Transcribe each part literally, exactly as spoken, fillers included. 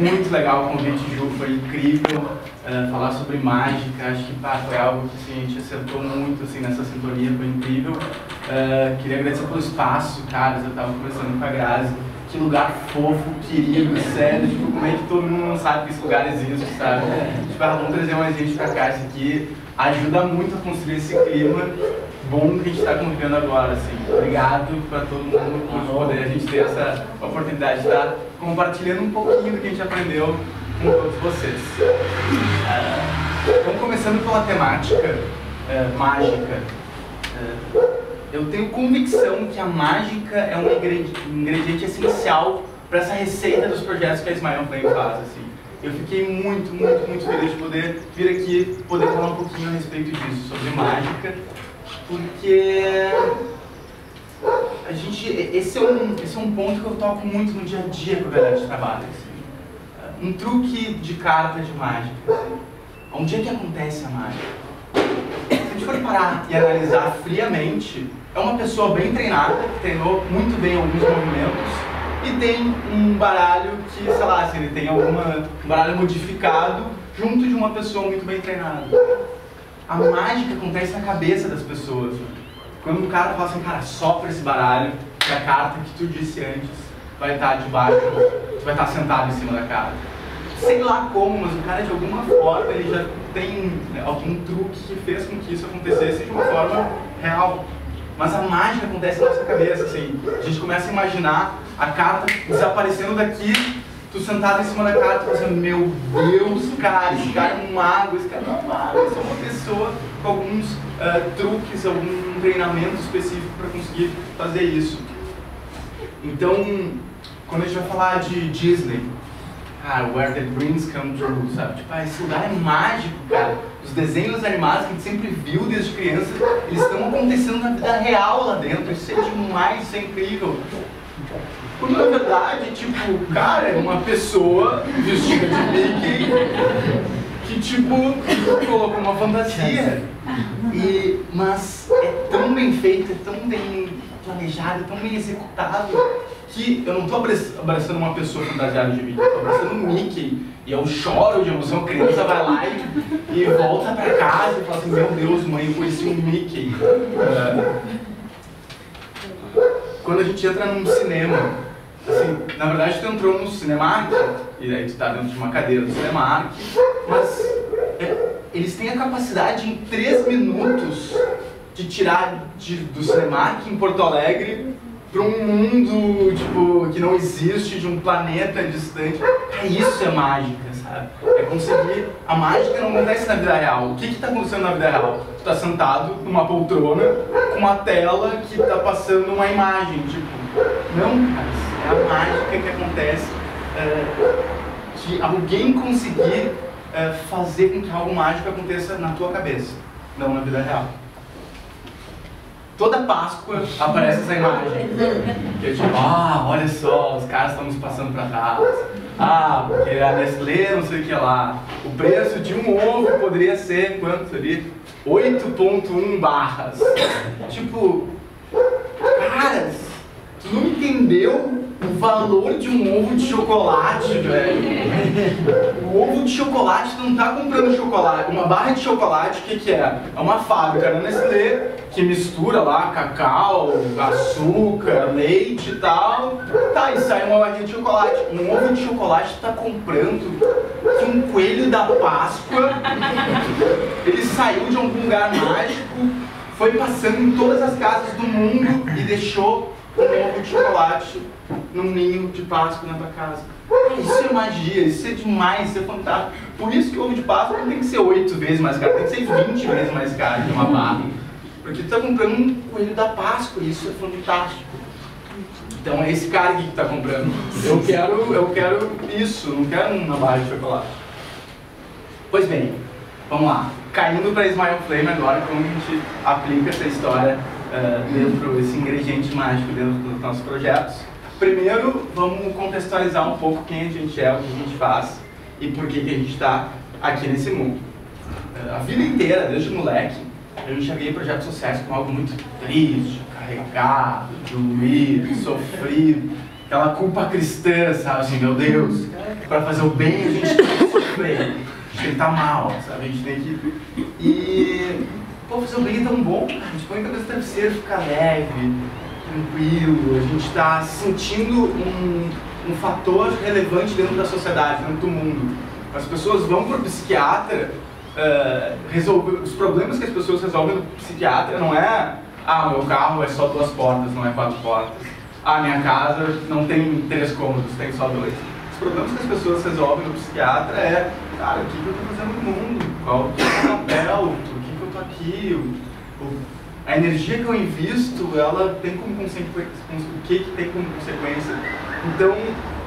muito legal o convite, Ju, foi incrível uh, falar sobre mágica. Acho que pá, foi algo que assim, a gente acertou muito assim, nessa sintonia, foi incrível. Uh, queria agradecer pelo espaço, caras, eu estava conversando com a Grazi. Que lugar fofo, querido, sério, tipo, como é que todo mundo não sabe que esse lugar existe, sabe? Tipo, ah, vamos trazer mais gente pra cá, isso aqui ajuda muito a construir esse clima bom que a gente está convivendo agora, assim. Obrigado para todo mundo por poder a gente ter essa oportunidade de estar compartilhando um pouquinho do que a gente aprendeu com todos vocês. Uh, então, começando pela temática uh, mágica. Uh, Eu tenho convicção que a mágica é um ingrediente essencial para essa receita dos projetos que a Smile Flame faz, assim. Eu fiquei muito, muito, muito feliz de poder vir aqui, poder falar um pouquinho a respeito disso, sobre mágica, porque a gente, esse, é um, esse é um ponto que eu toco muito no dia a dia com a verdade de trabalho, assim. Um truque de carta de mágica, assim. Onde é que acontece a mágica? Se a gente for parar e analisar friamente, é uma pessoa bem treinada, que treinou muito bem alguns movimentos e tem um baralho que, sei lá, assim, ele tem alguma, um baralho modificado junto de uma pessoa muito bem treinada. A mágica acontece na cabeça das pessoas. Quando um cara fala assim, cara, sopra esse baralho, que a carta que tu disse antes vai estar debaixo, vai estar sentado em cima da carta. Sei lá como, mas o cara de alguma forma ele já tem algum truque que fez com que isso acontecesse de uma forma real. Mas a mágica acontece na nossa cabeça, assim. A gente começa a imaginar a carta desaparecendo daqui, tu sentado em cima da carta, pensando, meu Deus, cara, esse cara é um mago, esse cara não é um mago, esse é uma pessoa com alguns uh, truques, algum treinamento específico para conseguir fazer isso. Então, quando a gente vai falar de Disney, cara, where the dreams come true, sabe? Tipo, ah, esse lugar é mágico, cara. Os desenhos animados que a gente sempre viu desde criança, eles estão acontecendo na vida real lá dentro. Isso é demais, isso é incrível. Quando na verdade, tipo, cara, é uma pessoa vestida de Mickey que, tipo, colocou uma fantasia. E, mas é tão bem feito, é tão bem planejado, é tão bem executado, que eu não estou abraçando uma pessoa fantasiada de Mickey, eu estou abraçando um Mickey. E eu choro de emoção, a criança vai lá e, e volta pra casa e fala assim, meu Deus, mãe, eu conheci um Mickey. É. Quando a gente entra num cinema, assim, na verdade tu entrou no Cinemark, e aí tu tá dentro de uma cadeira do Cinemark, mas é, eles têm a capacidade em três minutos de tirar de, do Cinemark em Porto Alegre para um mundo, tipo, que não existe, de um planeta distante. É isso, é mágica, sabe? É conseguir... A mágica não acontece na vida real. O que está acontecendo na vida real? Tu está sentado numa poltrona com uma tela que está passando uma imagem, tipo... Não, cara, é a mágica que acontece é, de alguém conseguir é, fazer com que algo mágico aconteça na tua cabeça, não na vida real. Toda Páscoa aparece essa imagem, que é tipo, ah, olha só, os caras estão nos passando pra trás. Ah, porque a Nestlé, não sei o que lá. O preço de um ovo poderia ser, quanto seria? oito ponto um barras. Tipo, caras, tu não entendeu o valor de um ovo de chocolate, velho. O ovo de chocolate, tu não tá comprando chocolate. Uma barra de chocolate, o que que é? É uma fábrica da Nestlé que mistura lá cacau, açúcar, leite e tal. Tá, e sai uma barrinha de chocolate. Um ovo de chocolate tu tá comprando que um coelho da Páscoa, ele saiu de algum lugar mágico, foi passando em todas as casas do mundo e deixou um ovo de chocolate num ninho de Páscoa na tua casa. Isso é magia, isso é demais, isso é fantástico. Por isso que o ovo de Páscoa não tem que ser oito vezes mais caro, tem que ser vinte vezes mais caro que uma barra. Porque tu tá comprando um coelho da Páscoa e isso é fantástico. Então é esse cara aqui que tá comprando. Eu quero, eu quero isso, não quero uma barra de chocolate. Pois bem, vamos lá. Caindo para Smile Flame agora, como a gente aplica essa história uh, dentro, esse ingrediente mágico dentro dos nossos projetos. Primeiro, vamos contextualizar um pouco quem a gente é, o que a gente faz e por que, que a gente está aqui nesse mundo. Uh, a vida inteira, desde moleque, eu enxerguei projetos de sucesso como algo muito triste, carregado, doído, sofrido. aquela culpa cristã, sabe, assim, meu Deus, para fazer o bem a gente tem que sofrer, a gente tem que estar mal, sabe, a gente tem que... E, pô, fazer o bem é tão bom, cara. A gente põe a cabeça no travesseiro, fica leve, tranquilo, a gente está sentindo um, um fator relevante dentro da sociedade, dentro do mundo. As pessoas vão para o psiquiatra, uh, resolver, os problemas que as pessoas resolvem no psiquiatra não é, ah, meu carro é só duas portas, não é quatro portas. Ah, minha casa não tem três cômodos, tem só dois. Os problemas que as pessoas resolvem no psiquiatra é, cara, o que, que eu estou fazendo no mundo? Qual que é o meu papel? O que, que eu estou aqui? O, o, a energia que eu invisto, ela tem como consequência, o que, que tem como consequência? Então,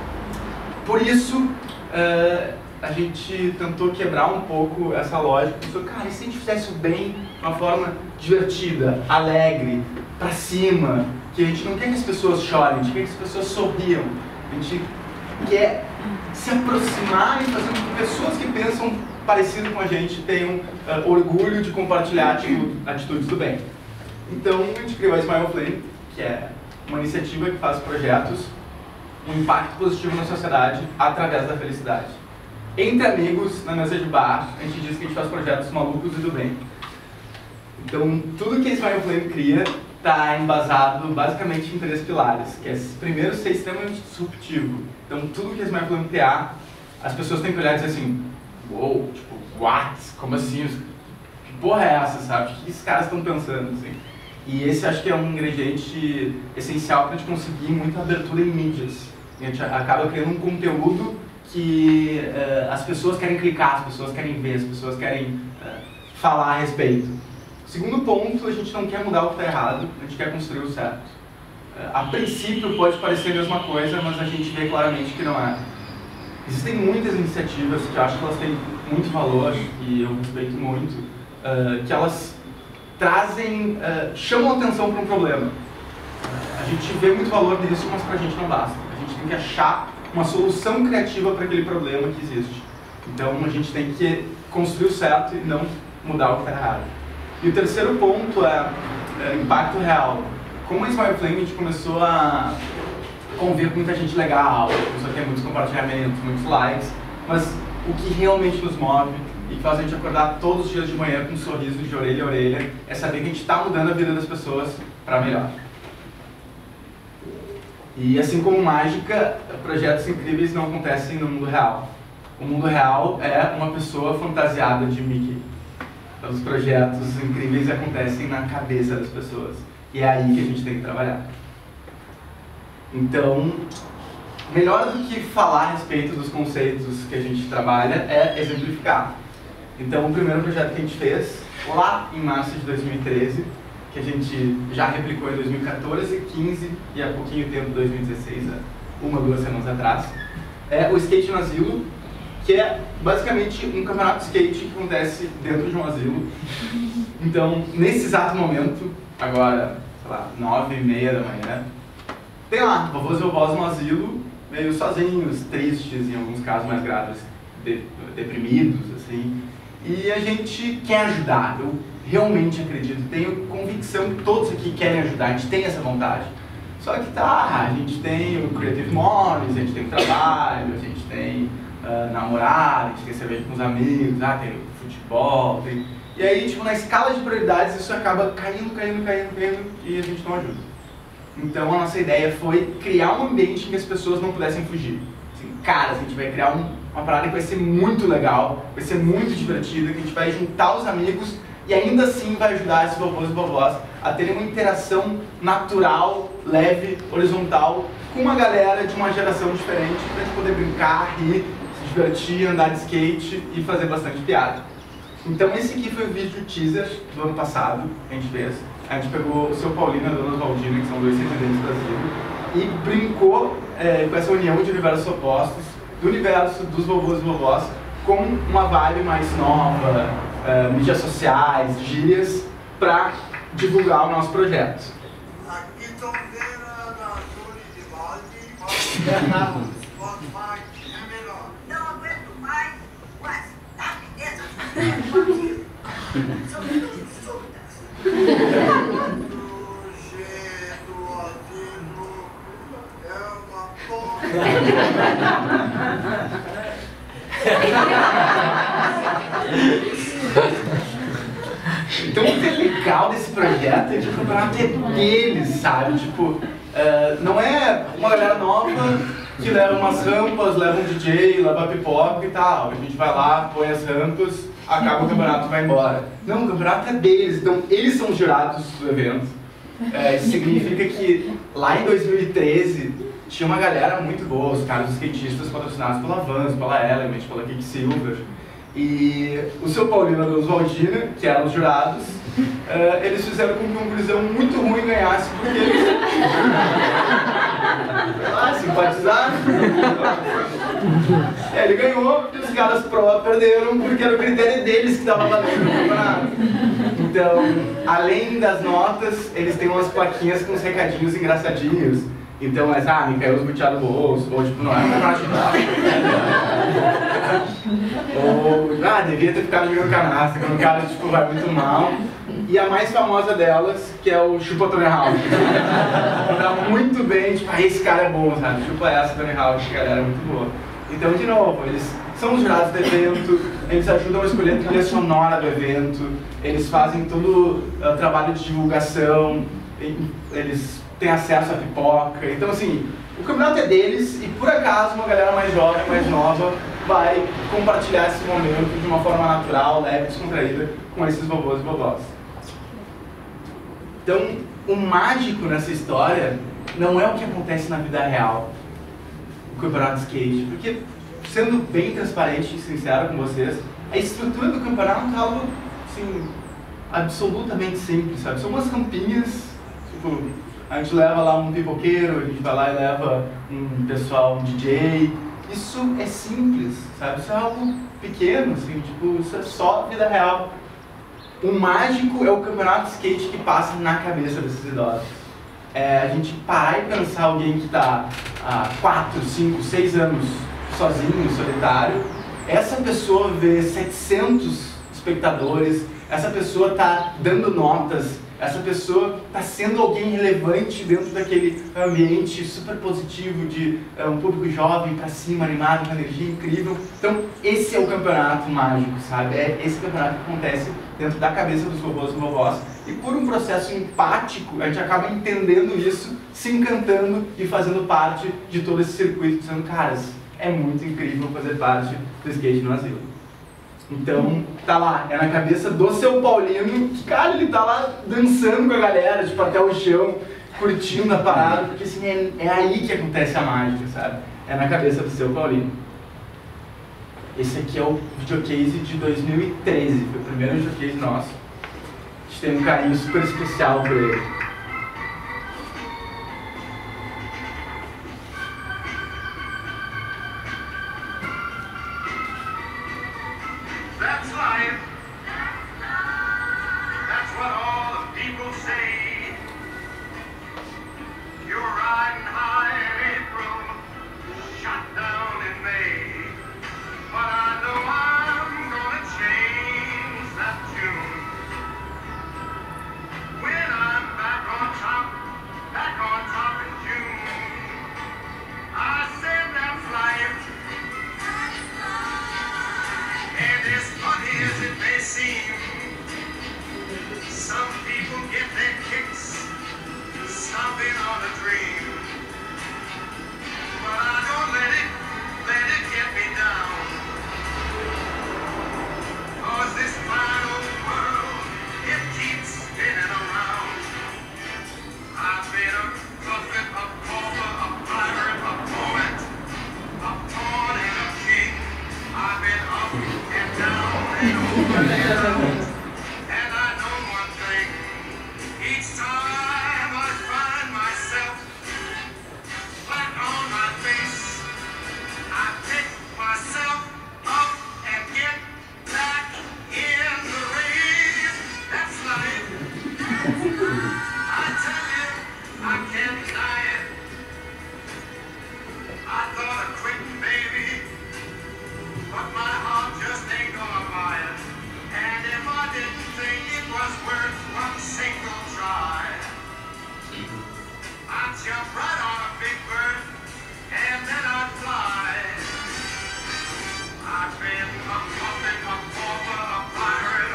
por isso, uh, a gente tentou quebrar um pouco essa lógica. Pensou, cara, e se a gente fizesse o bem de uma forma divertida, alegre, pra cima, que a gente não quer que as pessoas chorem, a gente quer que as pessoas sorriam, a gente quer se aproximar e fazer com que pessoas que pensam parecido com a gente tenham uh, orgulho de compartilhar atitude, atitudes do bem. Então, a gente criou a Smile Flame, que é uma iniciativa que faz projetos, um impacto positivo na sociedade através da felicidade. Entre amigos, na mesa de bar, a gente diz que a gente faz projetos malucos e do bem. Então, tudo que a Smile Flame cria está embasado basicamente em três pilares, que é, primeiro, ser extremamente disruptivo. Então, tudo que a Smile Flame criar, as pessoas têm que olhar e dizer assim, uou, wow, tipo, what? Como assim? Que porra é essa, sabe? O que esses caras estão pensando, assim? E esse acho que é um ingrediente essencial para a gente conseguir muita abertura em mídias. A gente acaba criando um conteúdo que uh, as pessoas querem clicar, as pessoas querem ver, as pessoas querem uh, falar a respeito. Segundo ponto, a gente não quer mudar o que está errado, a gente quer construir o certo. Uh, a princípio pode parecer a mesma coisa, mas a gente vê claramente que não é. Existem muitas iniciativas que eu acho que elas têm muito valor e eu respeito muito, uh, que elas trazem, uh, chamam atenção para um problema. Uh, a gente vê muito valor nisso, mas para a gente não basta. A gente tem que achar uma solução criativa para aquele problema que existe. Então a gente tem que construir o certo e não mudar o que está errado. E o terceiro ponto é, é impacto real. Como a Smile Flame, a gente começou a conviver com muita gente legal, começou a ter muitos compartilhamentos, muitos likes, mas o que realmente nos move e que faz a gente acordar todos os dias de manhã com um sorriso de orelha a orelha é saber que a gente está mudando a vida das pessoas para melhor. E assim como mágica, projetos incríveis não acontecem no mundo real. O mundo real é uma pessoa fantasiada de Mickey. Então, os projetos incríveis acontecem na cabeça das pessoas. E é aí que a gente tem que trabalhar. Então, melhor do que falar a respeito dos conceitos que a gente trabalha é exemplificar. Então, o primeiro projeto que a gente fez, lá em março de dois mil e treze, que a gente já replicou em dois mil e quatorze, quinze e há pouquinho tempo, dois mil e dezesseis, uma, duas semanas atrás, é o Skate no Asilo, que é basicamente um campeonato de skate que acontece dentro de um asilo. Então, nesse exato momento, agora, sei lá, nove e meia da manhã, tem lá, vovôs e vovós no asilo, meio sozinhos, tristes, em alguns casos mais graves, de, deprimidos, assim. E a gente quer ajudar, eu realmente acredito, tenho convicção que todos aqui querem ajudar, a gente tem essa vontade. Só que tá, a gente tem o CreativeMornings, a gente tem o trabalho, a gente tem uh, namorar, a gente tem cerveja com os amigos, ah, tem o futebol, tem... E aí, tipo, na escala de prioridades, isso acaba caindo, caindo, caindo, caindo, e a gente não ajuda. Então, a nossa ideia foi criar um ambiente em que as pessoas não pudessem fugir. Assim, cara, a gente vai criar um, uma parada que vai ser muito legal, vai ser muito divertida, que a gente vai juntar os amigos e ainda assim vai ajudar esses vovôs e vovós a terem uma interação natural, leve, horizontal, com uma galera de uma geração diferente, pra gente poder brincar, rir, se divertir, andar de skate e fazer bastante piada. Então esse aqui foi o vídeo teaser do ano passado que a gente fez. A gente pegou o seu Paulino e a dona Valdina, que são dois residentes do Brasil, e brincou é, com essa união de universos opostos, do universo dos vovôs e vovós, com uma vibe mais nova, uh, mídias sociais, gírias, para divulgar o nosso projeto. Aqui tonteira da Júlia de Balde, Spotify é melhor. Não aguento mais, mas tá beleza. São muito insultas. Do jeito, do asilo, é uma Então o que é legal desse projeto é que o campeonato é deles, sabe? Tipo, uh, não é uma galera nova que leva umas rampas, leva um D J, leva pipoca e tal. A gente vai lá, põe as rampas, acaba o campeonato e vai embora. Não, o campeonato é deles, então eles são os jurados do evento. É, isso significa que lá em dois mil e treze tinha uma galera muito boa, os caras, os skatistas patrocinados pela Vans, pela Element, pela Quicksilver. E o seu Paulino e a Oswaldina, que eram os jurados, uh, eles fizeram com que um gurizão muito ruim ganhasse, porque eles... ah, simpatizaram. É, ele ganhou e os caras pró perderam porque era o critério deles que estava valendo no campeonato. Então, além das notas, eles têm umas plaquinhas com uns recadinhos engraçadinhos. Então, mas, ah, me caiu os buteados no bolso, ou tipo, não é um campeonato de ou, ah, devia ter ficado jogando canastra, quando o cara, tipo, vai muito mal. E a mais famosa delas, que é o Chupa Tony Hawk. Tá muito bem, tipo, ah, esse cara é bom, sabe? Chupa essa Tony Hawk, galera, é muito boa. Então, de novo, eles são os jurados do evento, eles ajudam a escolher a trilha sonora do evento, eles fazem todo o uh, trabalho de divulgação, eles têm acesso à pipoca. Então, assim, o campeonato é deles e, por acaso, uma galera mais jovem, mais nova, vai compartilhar esse momento de uma forma natural, leve, descontraída, com esses vovôs e vovós. Então, o mágico nessa história não é o que acontece na vida real, o campeonato de skate, porque, sendo bem transparente e sincero com vocês, a estrutura do campeonato é algo, assim, absolutamente simples, sabe? São umas rampinhas, tipo, a gente leva lá um pipoqueiro, a gente vai lá e leva um pessoal, um D J. Isso é simples, sabe? Isso é algo pequeno, assim, tipo, isso é só vida real. O mágico é o campeonato de skate que passa na cabeça desses idosos. É a gente parar e pensar alguém que está há quatro, cinco, seis anos sozinho, solitário. Essa pessoa vê setecentos espectadores, essa pessoa está dando notas, essa pessoa está sendo alguém relevante dentro daquele ambiente super positivo de uh, um público jovem, para cima, animado, com energia incrível. Então, esse é o campeonato mágico, sabe? É esse campeonato que acontece dentro da cabeça dos vovôs e vovós. E por um processo empático, a gente acaba entendendo isso, se encantando e fazendo parte de todo esse circuito, dizendo, caras, é muito incrível fazer parte do skate no asilo. Então, tá lá, é na cabeça do seu Paulino, que, cara, ele tá lá dançando com a galera, tipo, até o chão, curtindo a parada, porque assim, é, é aí que acontece a mágica, sabe? É na cabeça do seu Paulino. Esse aqui é o videocase de dois mil e treze, foi o primeiro videocase nosso. A gente tem um carinho super especial por ele. That's life. That's what all the people say. You're riding high in April, shot down in May. But I know I'm gonna change that tune. When I'm back on top, back on top in June. I said that's life. And as funny as it may seem, some people get their kicks stomping on a dream. But I don't let it, let it get me down. 'Cause this fine old world, it keeps spinning around. I've been a prophet, a pauper, a pirate, a poet, a pawn and a king. I've been up and down and over and around. And I know one thing, each time I find myself flat on my face, I pick myself up and get back in the race. That's life. I tell you, I can't deny it. I thought of quitting, baby, but my heart just ain't gonna buy it. And if I didn't think it was worth one single try, I'd jump right on a big bird and then I'd fly. I've been a puppet, a pauper, a pirate,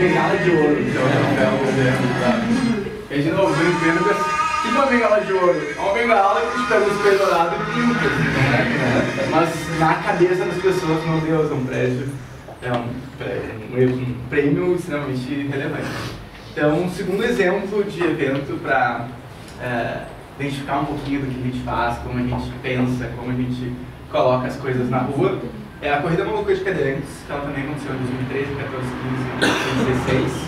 bengala de ouro, que é um belo exemplo, tá? E de novo, brincando, o que é uma bengala de ouro? É uma bengala que te pega o espelho dourado e brinca, né? Mas na cabeça das pessoas, meu Deus, é um prédio, é um, um, um prêmio extremamente relevante. Então, um segundo exemplo de evento para é, identificar um pouquinho do que a gente faz, como a gente pensa, como a gente coloca as coisas na rua, é a Corrida Maluca de Cadeirantes, que ela também aconteceu em dois mil e treze, quatorze, quinze, dois mil e dezesseis,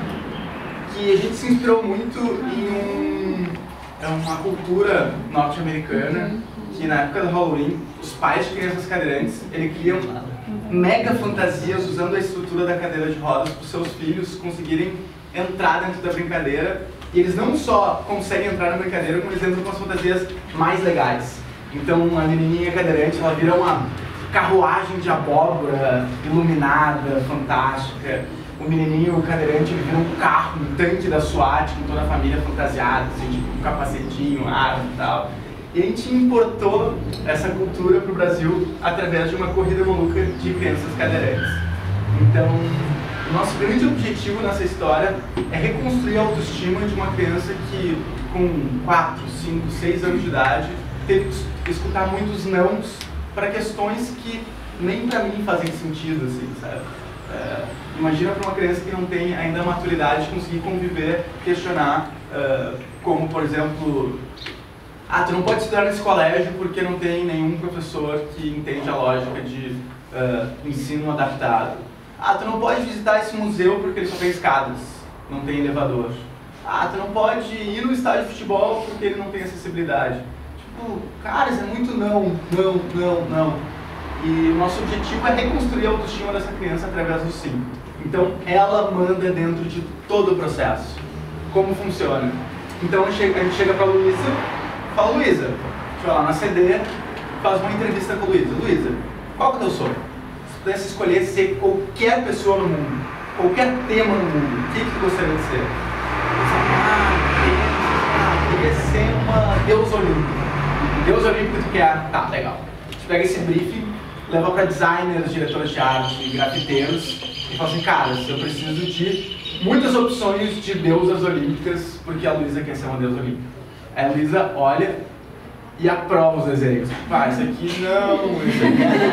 que a gente se inspirou muito em um, é uma cultura norte-americana, que na época do Halloween, os pais de crianças cadeirantes, eles criam mega fantasias usando a estrutura da cadeira de rodas para os seus filhos conseguirem entrar dentro da brincadeira, e eles não só conseguem entrar na brincadeira, como eles entram com as fantasias mais legais. Então, a menininha cadeirante, ela vira uma carruagem de abóbora iluminada, fantástica. O menininho cadeirante, ele vira um carro, um tanque da SWAT, com toda a família fantasiada, assim, tipo um capacetinho, arma e tal. E a gente importou essa cultura para o Brasil através de uma corrida maluca de crianças cadeirantes. Então, o nosso grande objetivo nessa história é reconstruir a autoestima de uma criança que, com quatro, cinco, seis anos de idade, teve que escutar muitos nãos para questões que nem para mim fazem sentido, assim, sabe? É, imagina para uma criança que não tem ainda a maturidade de conseguir conviver, questionar, uh, como, por exemplo, ah, tu não pode estudar nesse colégio porque não tem nenhum professor que entende a lógica de uh, ensino adaptado. Ah, tu não pode visitar esse museu porque ele só tem escadas, não tem elevador. Ah, tu não pode ir no estádio de futebol porque ele não tem acessibilidade. Tipo, cara, isso é muito não, não, não, não. E o nosso objetivo é reconstruir a autoestima dessa criança através do sim. Então, ela manda dentro de todo o processo. Como funciona? Então, a gente chega pra Luísa, fala, Luísa, deixa eu lá na C D, faz uma entrevista com a Luísa. Luísa, qual que é o teu sonho? Se pudesse escolher ser qualquer pessoa no mundo, qualquer tema no mundo, o que que tu gostaria de ser? Você, ah, eu queria ser uma deusa olímpica. Deus olímpico tu quer? Tá, legal. A gente pega esse briefing, leva para designers, diretores de arte, grafiteiros e fala assim, cara, eu preciso de muitas opções de deusas olímpicas porque a Luísa quer ser uma deusa olímpica. Aí a Luísa olha e aprova os desenhos. Ah, esse aqui não, esse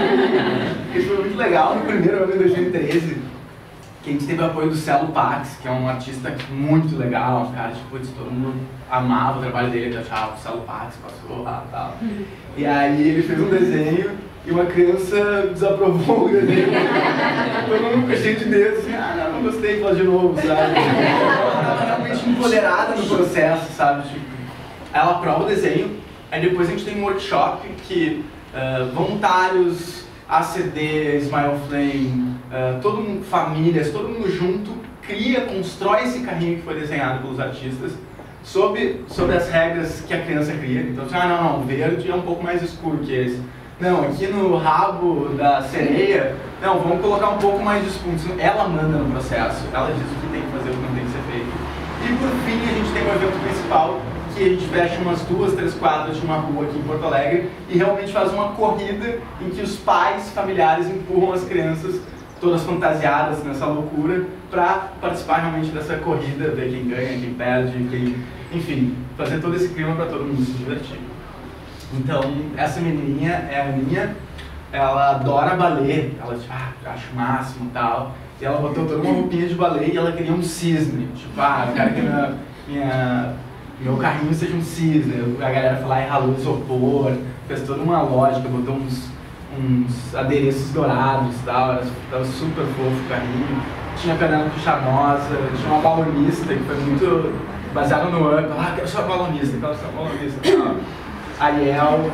aqui. Isso foi muito legal no primeiro ano de dois mil e treze, que a gente teve o apoio do Celo Pax, que é um artista muito legal, um cara, tipo, todo mundo amava o trabalho dele, achava, o Celo Pax passou lá e tal. E aí ele fez um desenho e uma criança desaprovou o desenho. Todo mundo ficou cheio de dedos, assim, ah, não, não gostei, faz de novo, sabe? Ela estava realmente empoderada no processo, sabe? Tipo, ela aprova o desenho, aí depois a gente tem um workshop que uh, voluntários, A C D, Smile Flame, uh, todo mundo, famílias, todo mundo junto, cria, constrói esse carrinho que foi desenhado pelos artistas sob, sob as regras que a criança cria. Então, assim, ah, não, não, o verde é um pouco mais escuro que esse. Não, aqui no rabo da sereia, não, vamos colocar um pouco mais de espumas. Ela manda no processo, ela diz o que tem que fazer, o que não tem que ser feito. E por fim, a gente tem o evento principal, que a gente fecha umas duas, três quadras de uma rua aqui em Porto Alegre e realmente faz uma corrida em que os pais, familiares empurram as crianças, todas fantasiadas nessa loucura, para participar realmente dessa corrida, ver quem ganha, quem perde, quem... enfim, fazer todo esse clima para todo mundo se divertir. Então, essa menininha é a minha, ela adora balé, ela tipo, ah, eu acho o máximo e tal, e ela botou toda uma roupinha de balé e ela queria um cisne, tipo, ah, eu quero que minha, minha, meu carrinho seja um cisne. A galera foi lá e ralou isopor, fez toda uma lógica, botou uns, uns adereços dourados e tal, estava super fofo o carrinho. Tinha pedala pixamosa, tinha uma balonista que foi muito baseada no Up, ah, quero ser uma balonista, quero ser uma balonista e tal. Ariel.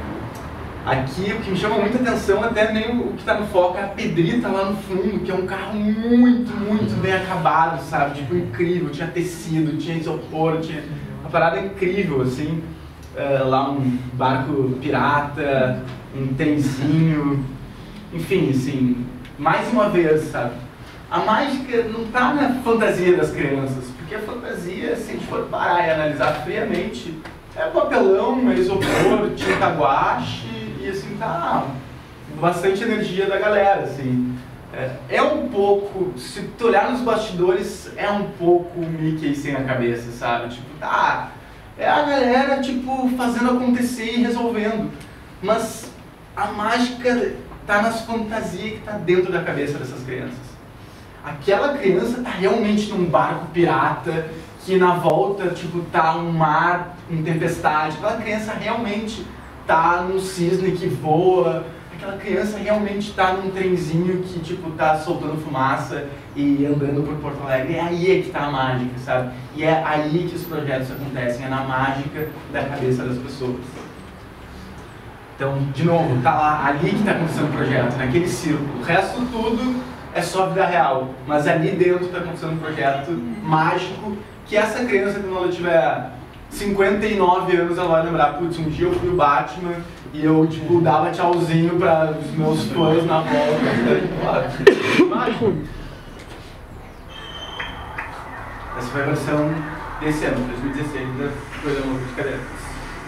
Aqui o que me chama muita atenção, até nem o que está no foco, é a Pedrita lá no fundo, que é um carro muito, muito bem acabado, sabe? Tipo, incrível, tinha tecido, tinha isopor, tinha uma parada incrível, assim. Uh, lá um barco pirata, um trenzinho, enfim, assim, mais uma vez, sabe? A mágica não está na fantasia das crianças, porque a fantasia, se a gente for parar e analisar friamente, é papelão, é isopor, tinta guache, e assim, tá bastante energia da galera, assim. é um pouco, se tu olhar nos bastidores, é um pouco o Mickey sem a cabeça, sabe? Tipo, tá, é a galera, tipo, fazendo acontecer e resolvendo. Mas a mágica tá nas fantasias que tá dentro da cabeça dessas crianças. Aquela criança tá realmente num barco pirata, que na volta, tipo, tá um mar, uma tempestade. Aquela criança realmente tá num cisne que voa. Aquela criança realmente tá num trenzinho que, tipo, tá soltando fumaça e andando por Porto Alegre. É aí que tá a mágica, sabe? E é aí que os projetos acontecem, é na mágica da cabeça das pessoas. Então, de novo, tá lá, ali que tá acontecendo o projeto, naquele círculo. O resto tudo é só vida real, mas ali dentro tá acontecendo um projeto mágico que essa criança, quando ela tiver cinquenta e nove anos, ela vai lembrar, putz, um dia eu fui o Batman e eu, tipo, dava tchauzinho para os meus fãs na volta. Mágico. Essa foi a versão desse ano, dois mil e dezesseis, da Programa de Cadernos.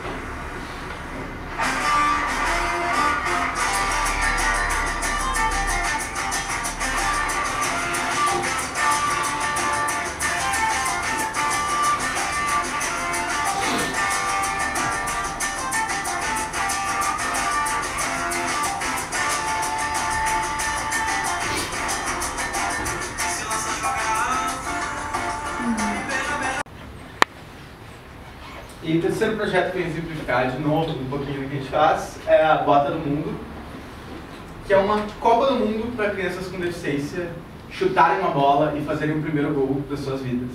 E o terceiro projeto que eu ia exemplificar de novo, um pouquinho do que a gente faz, é a Bota do Mundo, que é uma Copa do Mundo para crianças com deficiência chutarem uma bola e fazerem o primeiro gol das suas vidas.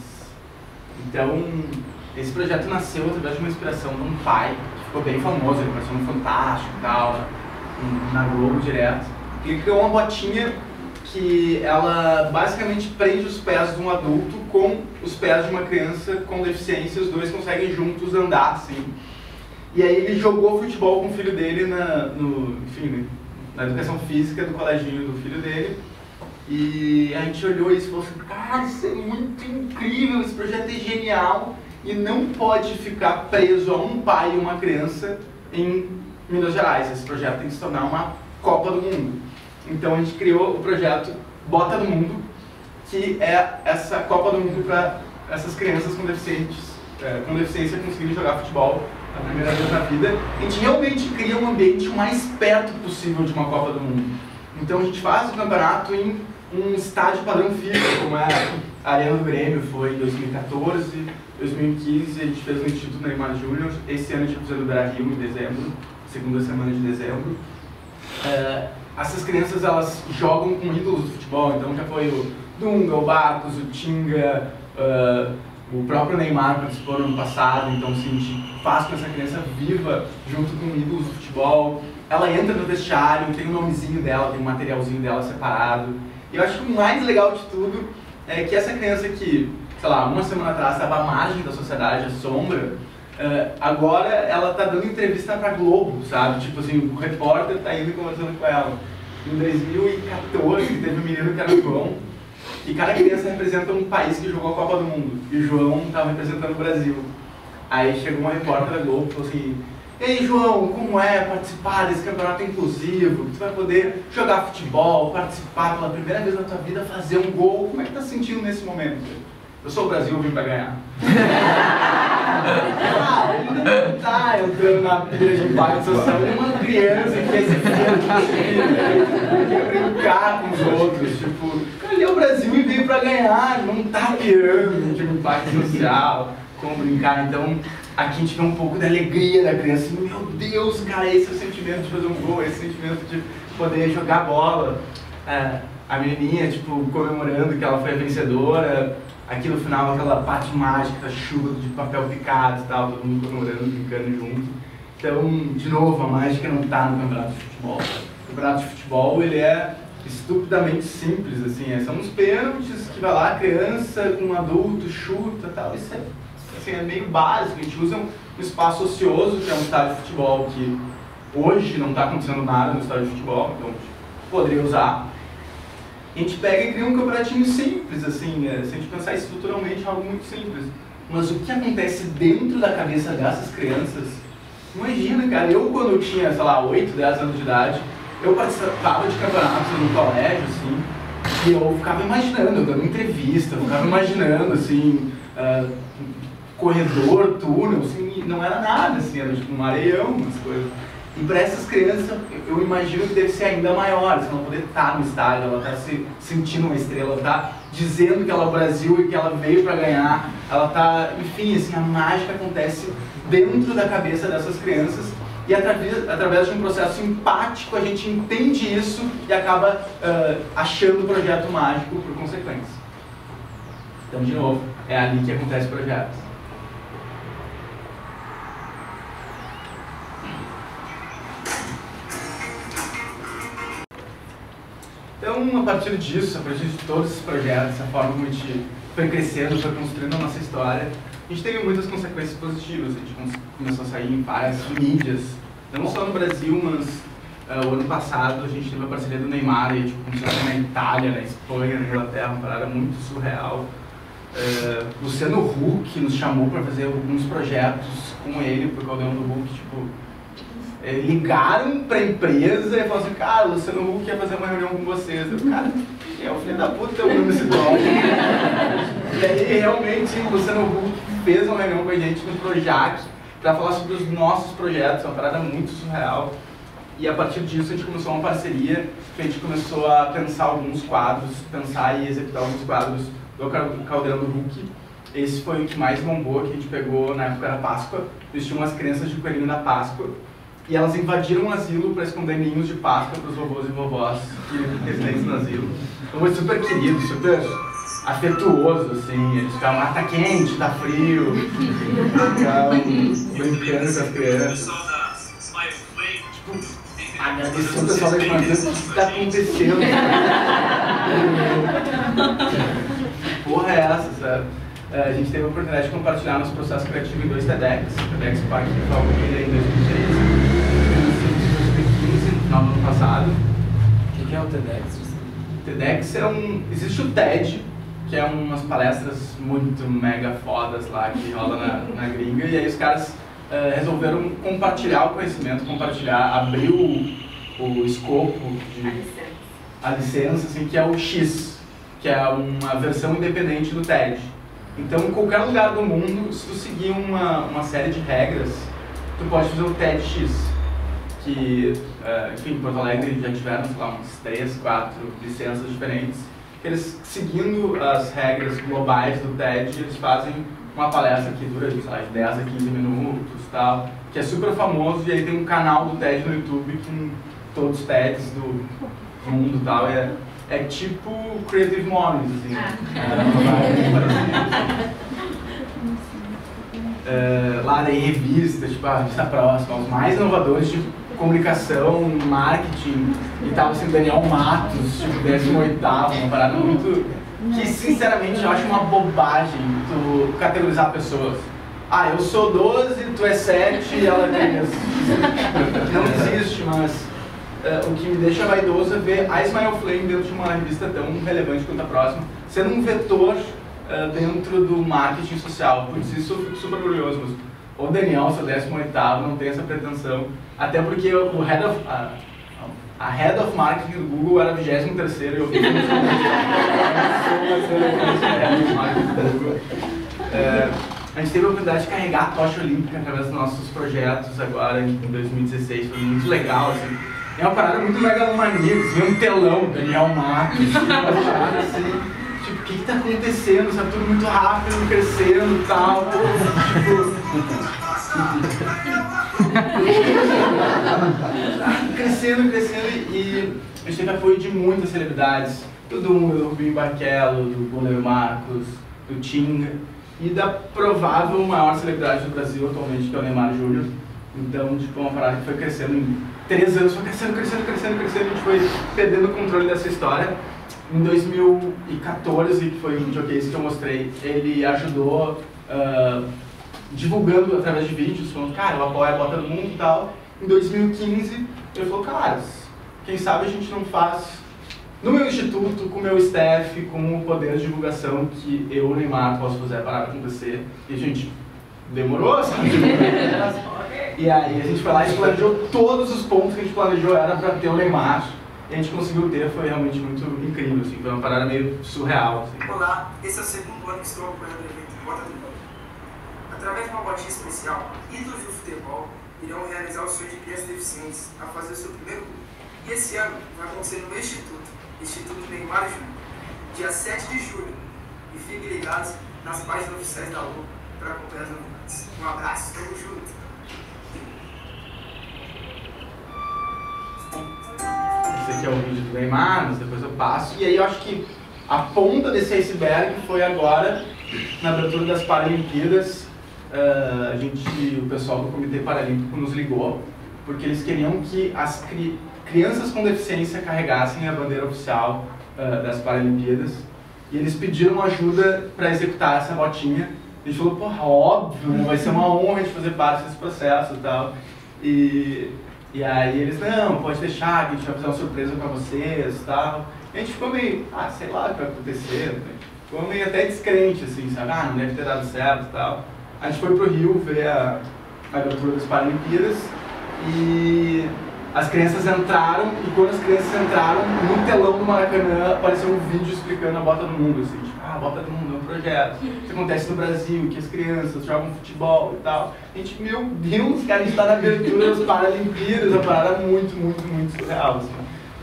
Então, esse projeto nasceu através de uma inspiração de um pai, que ficou bem famoso, ele apareceu no Fantástico e tal, na Globo direto. Ele criou uma botinha que ela basicamente prende os pés de um adulto com os pés de uma criança com deficiência, os dois conseguem juntos andar assim. E aí ele jogou futebol com o filho dele na, no, enfim, na educação física do coleginho do filho dele. E a gente olhou isso e falou assim, cara, isso é muito incrível, esse projeto é genial e não pode ficar preso a um pai e uma criança em Minas Gerais. Esse projeto tem que se tornar uma Copa do Mundo. Então a gente criou o projeto Bota do Mundo, que é essa Copa do Mundo para essas crianças com, deficientes, é, com deficiência conseguirem jogar futebol a primeira vez na vida. A gente realmente cria um ambiente o mais perto possível de uma Copa do Mundo. Então a gente faz o campeonato em um estádio padrão FIFA, como é a Arena do Grêmio, foi em dois mil e quatorze, dois mil e quinze a gente fez no Instituto Neymar Júnior, esse ano a gente vai fazer no Brasil em dezembro, segunda semana de dezembro. É, essas crianças elas jogam com ídolos do futebol, então já foi o Dunga, o Mattos, o Tinga, uh, o próprio Neymar participou no ano passado, então assim, a gente faz com essa criança viva junto com ídolos do futebol. Ela entra no vestiário, tem o nomezinho dela, tem um materialzinho dela separado. E eu acho que o mais legal de tudo é que essa criança que, sei lá, uma semana atrás estava à margem da sociedade, à sombra, uh, agora ela está dando entrevista para Globo, sabe? Tipo assim, o repórter está indo conversando com ela. Em dois mil e quatorze teve um menino que era o João, e cada criança representa um país que jogou a Copa do Mundo. E o João estava representando o Brasil. Aí chegou uma repórter da Globo e falou assim, ei João, como é participar desse campeonato inclusivo? Tu vai poder jogar futebol, participar pela primeira vez na tua vida, fazer um gol. Como é que tá se sentindo nesse momento? Eu sou o Brasil, eu vim pra ganhar. Ah, ele não tá entrando na pilha de impacto social, ele é uma criança que quer se quer brincar com os outros. Tipo, ele é o Brasil e veio pra ganhar, não tá pirando de impacto social, como brincar. Então, aqui a gente vê um pouco da alegria da criança. Meu Deus, cara, esse é o sentimento de fazer um gol, esse é o sentimento de poder jogar bola. É, a menininha, tipo, comemorando que ela foi a vencedora. Aqui no final, aquela parte mágica, chuva de papel picado e tal, todo mundo comemorando, brincando junto. Então, de novo, a mágica não está no campeonato de futebol. O campeonato de futebol, ele é estupidamente simples, assim, é, são uns pênaltis que vai lá, criança com um adulto, chuta e tal, isso é, assim, é meio básico. A gente usa um espaço ocioso, que é um estádio de futebol, que hoje não está acontecendo nada no estádio de futebol, então poderia usar. A gente pega e cria um campeonatinho simples, assim, é, se a gente pensar estruturalmente é algo muito simples. Mas o que acontece dentro da cabeça dessas crianças, imagina, cara, eu quando eu tinha, sei lá, oito, dez anos de idade, eu participava de campeonatos no colégio, assim, E eu ficava imaginando, eu dando entrevista, eu ficava imaginando, assim, uh, corredor, túnel, assim, e não era nada, assim, era tipo um areião, umas coisas. E para essas crianças, eu imagino que deve ser ainda maior, você não poder estar no estádio, ela está se sentindo uma estrela, ela está dizendo que ela é o Brasil e que ela veio para ganhar, ela está, enfim, assim, a mágica acontece dentro da cabeça dessas crianças e através, através de um processo empático a gente entende isso e acaba uh, achando o projeto mágico por consequência. Então, de novo, é ali que acontece o projeto. Então, a partir disso, a partir de todos esses projetos, a forma como a gente foi crescendo, foi construindo a nossa história, a gente teve muitas consequências positivas. A gente começou a sair em várias mídias, não só no Brasil, mas uh, o ano passado a gente teve a parceria do Neymar, e tipo, começou a sair na Itália, na Espanha, na Inglaterra, uma parada muito surreal. Uh, Luciano Huck nos chamou para fazer alguns projetos com ele, por causa do Huck, tipo, é, ligaram pra empresa e falaram assim, cara, o Luciano Huck quer fazer uma reunião com vocês. Eu, cara, é o filho da puta, eu nesse blog. E aí, realmente, o Luciano Huck fez uma reunião com a gente no Projac pra falar sobre os nossos projetos, uma parada muito surreal. E a partir disso, a gente começou uma parceria, que a gente começou a pensar alguns quadros, pensar e executar alguns quadros do Caldeirão do Huck. Esse foi o que mais bombou, que a gente pegou na época da Páscoa. Existiam umas crianças de coelhinho da Páscoa. E elas invadiram um asilo para esconder ninhos de Páscoa para os vovôs e vovós que residentes no asilo. Então foi super querido, super afetuoso, assim. Eles ficavam lá, tá quente, tá frio, ficavam brincando com as crianças. Tipo, agradecer o pessoal da Irmandade, o que está acontecendo? Que porra é essa, sabe? A gente teve a oportunidade de compartilhar nosso processo criativo em dois TEDx. O TEDx Parque de Palmeiras em dois mil e treze, dois mil e quinze, no final do ano passado. O que é o TEDx? TEDx é um... Existe o TED, que é umas palestras muito mega fodas lá que rola na, na gringa, e aí os caras uh, resolveram compartilhar o conhecimento, compartilhar, abrir o, o escopo de... A licença. A licença, assim, que é o X, que é uma versão independente do TED. Então, em qualquer lugar do mundo, se tu seguir uma, uma série de regras, tu pode fazer o TEDx, que, uh, enfim, em Porto Alegre já tiveram, sei lá, umas três, quatro licenças diferentes. Eles, seguindo as regras globais do TED, eles fazem uma palestra que dura, sei lá, de dez a quinze minutos, tal, que é super famoso, e aí tem um canal do TED no YouTube com todos os TEDs do mundo e tal. É, É tipo CreativeMornings, assim. É, lá tem revista, tipo a revista próxima, os mais inovadores de comunicação, marketing, e tava assim, Daniel Mattos, tipo, décimo oitavo, uma parada muito... que sinceramente eu acho uma bobagem tu categorizar pessoas. Ah, eu sou doze, tu é sete e ela é três. Não existe, mas... Uh, o que me deixa vaidoso é ver a Smile Flame dentro de uma revista tão relevante quanto a próxima, sendo um vetor uh, dentro do marketing social. Por isso eu fico super orgulhoso. Mas o Daniel, seu décimo oitavo, não tem essa pretensão. Até porque o head of, a, a Head of Marketing do Google era vigésimo terceiro e eu vi que não sou a gente teve a oportunidade de carregar a tocha olímpica através dos nossos projetos agora em dois mil e dezesseis. Foi muito legal, assim. É uma parada muito megalomaníaca, assim, um telão, Daniel Mattos, uma parada assim, tipo, o que que tá acontecendo, sabe, tudo muito rápido, crescendo e tal, tipo... crescendo, crescendo, e a gente teve apoio de muitas celebridades, do Dunga, do Rubinho Barrichello, do goleiro Marcos, do Tinga, e da provável maior celebridade do Brasil atualmente, que é o Neymar Júnior. Então, tipo, uma parada que foi crescendo em três anos, foi crescendo, crescendo, crescendo, crescendo, a gente foi perdendo o controle dessa história. Em dois mil e quatorze, que foi um showcase que eu mostrei, ele ajudou uh, divulgando através de vídeos, falando, cara, eu apoio a bota do mundo e tal. Em dois mil e quinze, ele falou, cara, quem sabe a gente não faz no meu instituto, com o meu staff, com o poder de divulgação que eu, Neymar, posso fazer a parada acontecer. E a gente demorou, sabe? E aí a gente foi lá e planejou todos os pontos que a gente planejou era para ter o Neymar. e a gente conseguiu ter, foi realmente muito incrível, assim, foi uma parada meio surreal. Assim. Olá, esse é o segundo ano que estou apoiando o evento Bota do Mundo. Através de uma botinha especial, ídolos do futebol irão realizar o sonho de crianças deficientes a fazer o seu primeiro gol. E esse ano vai acontecer no Instituto, Instituto Neymar Júnior, dia sete de julho. E fiquem ligados nas páginas oficiais da U para acompanhar as novidades. Um abraço, tamo junto! Esse aqui é o vídeo do Neymar, mas depois eu passo. E aí eu acho que a ponta desse iceberg foi agora, na abertura das Paralimpíadas. Uh, a gente, o pessoal do Comitê Paralímpico nos ligou, porque eles queriam que as cri crianças com deficiência carregassem a bandeira oficial uh, das Paralimpíadas. E eles pediram ajuda para executar essa botinha. A gente falou, porra, óbvio, né? Vai ser uma honra de fazer parte desse processo e tal. E... E aí eles, não, pode deixar, que a gente vai fazer uma surpresa pra vocês e tal. E a gente ficou meio, ah, sei lá o que vai acontecer. Né? Ficou meio até descrente, assim, sabe? Ah, não deve ter dado certo e tal. A gente foi pro Rio ver a, a abertura das Paralimpíadas e as crianças entraram, e quando as crianças entraram, no telão do Maracanã apareceu um vídeo explicando a Bota do Mundo, assim, tipo, ah, a Bota do Mundo é um projeto, isso acontece no Brasil, que as crianças jogam futebol e tal. A gente, meu Deus, cara, a gente tá na abertura das Paralimpíadas, a parada muito, muito, muito surreal, assim.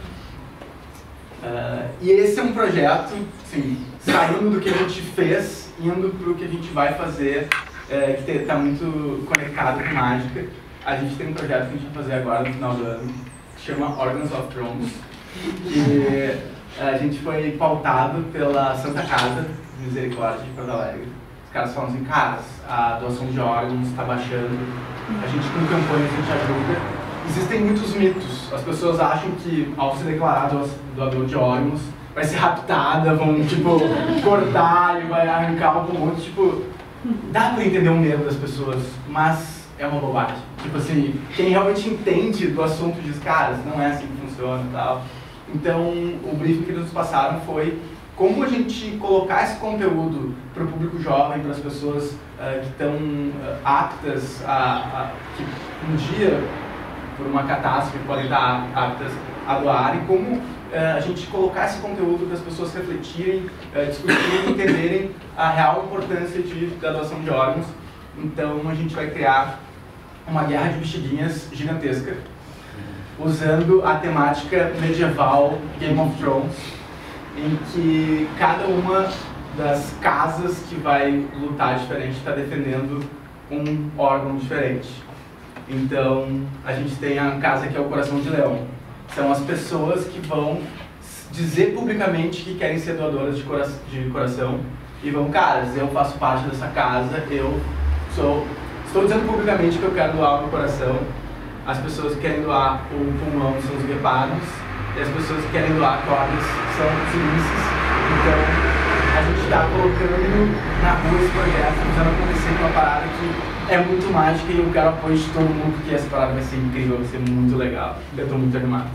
Uh, e esse é um projeto, assim, saindo do que a gente fez, indo pro que a gente vai fazer, é, que está muito conectado com mágica. A gente tem um projeto que a gente vai fazer agora no final do ano, que chama Organs of Thrones, que a gente foi pautado pela Santa Casa de Misericórdia de Porto Alegre. Os caras falam assim, caras, a doação de órgãos está baixando, a gente com campanhas a gente ajuda. Existem muitos mitos, as pessoas acham que ao se declarar doador de órgãos, vai ser raptada, vão tipo cortar e vai arrancar o pulmão, tipo, dá pra entender o medo das pessoas, mas é uma bobagem. Tipo assim, quem realmente entende do assunto diz, cara, não é assim que funciona e tal. Então, o briefing que eles nos passaram foi como a gente colocar esse conteúdo para o público jovem, para as pessoas uh, que estão uh, aptas a, a, que um dia, por uma catástrofe, podem estar aptas a doar, e como uh, a gente colocar esse conteúdo para as pessoas refletirem, uh, discutirem, entenderem a real importância de, da doação de órgãos. Então, a gente vai criar uma guerra de bexiguinhas gigantesca, usando a temática medieval Game of Thrones, em que cada uma das casas que vai lutar diferente está defendendo um órgão diferente. Então, a gente tem a casa que é o Coração de Leão. São as pessoas que vão dizer publicamente que querem ser doadoras de, cora de coração e vão, caras, eu faço parte dessa casa, eu sou... Estou dizendo publicamente que eu quero doar o meu coração. As pessoas que querem doar o pulmão são os guepardos, e as pessoas que querem doar cordas são os ulisses. Então, a gente está colocando na rua esse projeto, fazendo acontecer com uma parada que é muito mágica, e eu quero apoio de todo mundo, porque essa parada vai ser incrível, vai ser muito legal. Eu estou muito animado.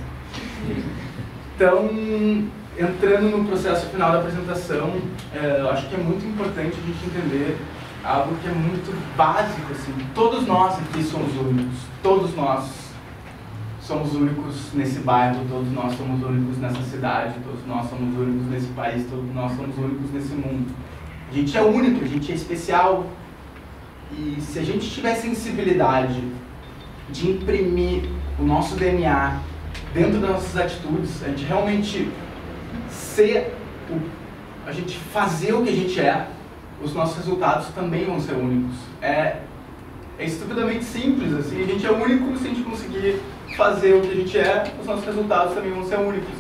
Então, entrando no processo final da apresentação, é, eu acho que é muito importante a gente entender algo que é muito básico, assim. Todos nós aqui somos únicos, todos nós somos únicos nesse bairro, todos nós somos únicos nessa cidade, todos nós somos únicos nesse país, todos nós somos únicos nesse mundo. A gente é único, a gente é especial, e se a gente tiver sensibilidade de imprimir o nosso D N A dentro das nossas atitudes, a gente realmente ser, o, a gente fazer o que a gente é, os nossos resultados também vão ser únicos. É, é estupidamente simples, assim, a gente é único se a gente conseguir fazer o que a gente é, os nossos resultados também vão ser únicos.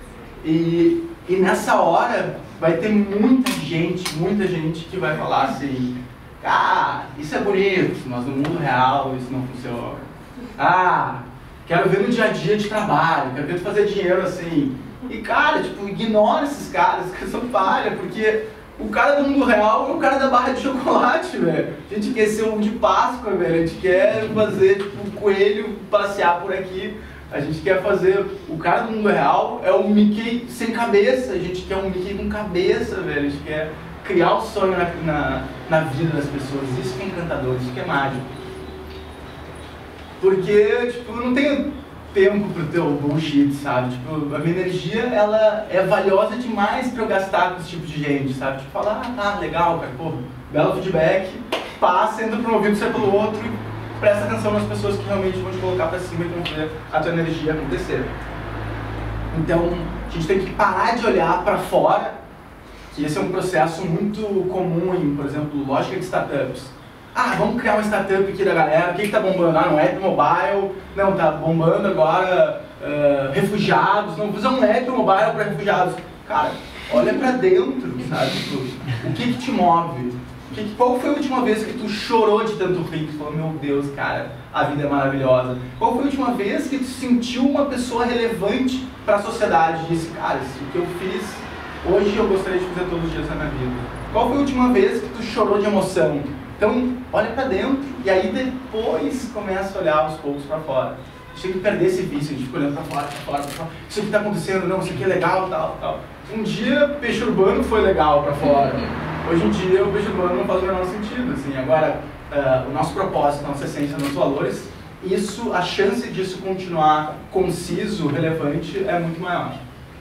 E, e nessa hora vai ter muita gente, muita gente que vai falar assim, ah, isso é bonito, mas no mundo real isso não funciona. Ah, quero ver no dia a dia de trabalho, quero ver tu fazer dinheiro assim. E cara, tipo, ignora esses caras, que são palha, porque o cara do mundo real é o cara da barra de chocolate, velho. A gente quer ser um de Páscoa, velho. A gente quer fazer, tipo, um coelho passear por aqui. A gente quer fazer... O cara do mundo real é um Mickey sem cabeça. A gente quer um Mickey com cabeça, velho. A gente quer criar o sonho na, na, na vida das pessoas. Isso que é encantador, isso que é mágico. Porque, tipo, não tem... tempo pro teu bullshit, sabe? Tipo, a minha energia, ela é valiosa demais pra eu gastar com esse tipo de gente, sabe? Tipo, falar, ah, tá, legal, cara, pô, belo feedback, passa, entra por um ouvido, sai pelo outro, e presta atenção nas pessoas que realmente vão te colocar pra cima e vão ver a tua energia acontecer. Então, a gente tem que parar de olhar pra fora, que esse é um processo muito comum em, por exemplo, lógica de startups. Ah, vamos criar uma startup aqui da galera, o que que tá bombando? Ah, não é app mobile, não, tá bombando agora uh, refugiados, não, fazer um app mobile para refugiados. Cara, olha pra dentro, sabe? O que que te move? O que, qual foi a última vez que tu chorou de tanto rir? Tu falou, meu Deus, cara, a vida é maravilhosa. Qual foi a última vez que tu sentiu uma pessoa relevante para a sociedade e disse, cara, isso que eu fiz hoje eu gostaria de fazer todos os dias na minha vida? Qual foi a última vez que tu chorou de emoção? Então, olha pra dentro e aí depois começa a olhar aos poucos pra fora. A gente tem que perder esse vício, a gente fica olhando pra fora, pra fora, pra fora. Isso aqui tá acontecendo, não, isso aqui é legal, tal, tal. Um dia, peixe urbano foi legal pra fora. Hoje em dia, o peixe urbano não faz o menor sentido, assim. Agora, uh, o nosso propósito, a nossa essência, nossos valores, isso, a chance disso continuar conciso, relevante, é muito maior.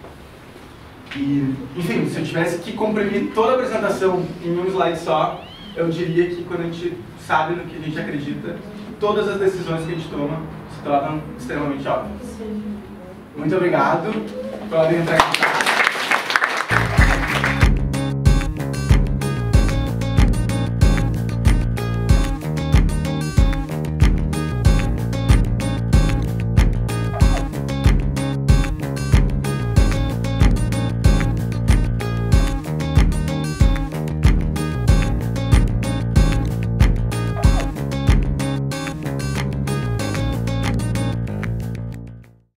E, enfim, se eu tivesse que comprimir toda a apresentação em um slide só, eu diria que quando a gente sabe no que a gente acredita, todas as decisões que a gente toma se tornam extremamente óbvias. Muito obrigado. Podem entrar aqui.